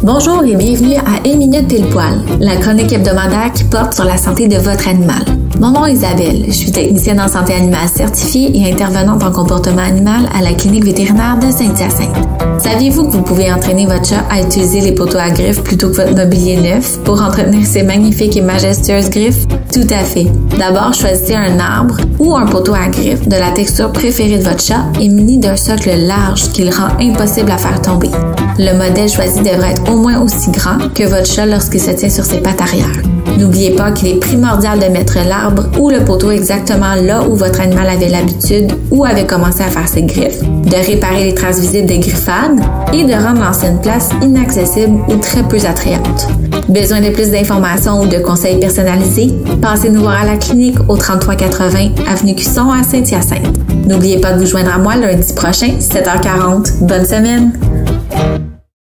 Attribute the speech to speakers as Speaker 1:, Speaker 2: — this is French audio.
Speaker 1: Bonjour et bienvenue à Une Minute Pile Poil, la chronique hebdomadaire qui porte sur la santé de votre animal. Mon nom est Isabelle, je suis technicienne en santé animale certifiée et intervenante en comportement animal à la clinique vétérinaire de Saint-Hyacinthe. Saviez-vous que vous pouvez entraîner votre chat à utiliser les poteaux à griffes plutôt que votre mobilier neuf pour entretenir ses magnifiques et majestueuses griffes? Tout à fait. D'abord, choisissez un arbre ou un poteau à griffes de la texture préférée de votre chat et muni d'un socle large qui le rend impossible à faire tomber. Le modèle choisi devrait être au moins aussi grand que votre chat lorsqu'il se tient sur ses pattes arrière. N'oubliez pas qu'il est primordial de mettre l'arbre ou le poteau exactement là où votre animal avait l'habitude ou avait commencé à faire ses griffes, de réparer les traces visibles des griffades et de rendre l'ancienne place inaccessible ou très peu attrayante. Besoin de plus d'informations ou de conseils personnalisés? Passez nous voir à la clinique au 3380 avenue Cusson à Saint-Hyacinthe. N'oubliez pas de vous joindre à moi lundi prochain, 7h40. Bonne semaine!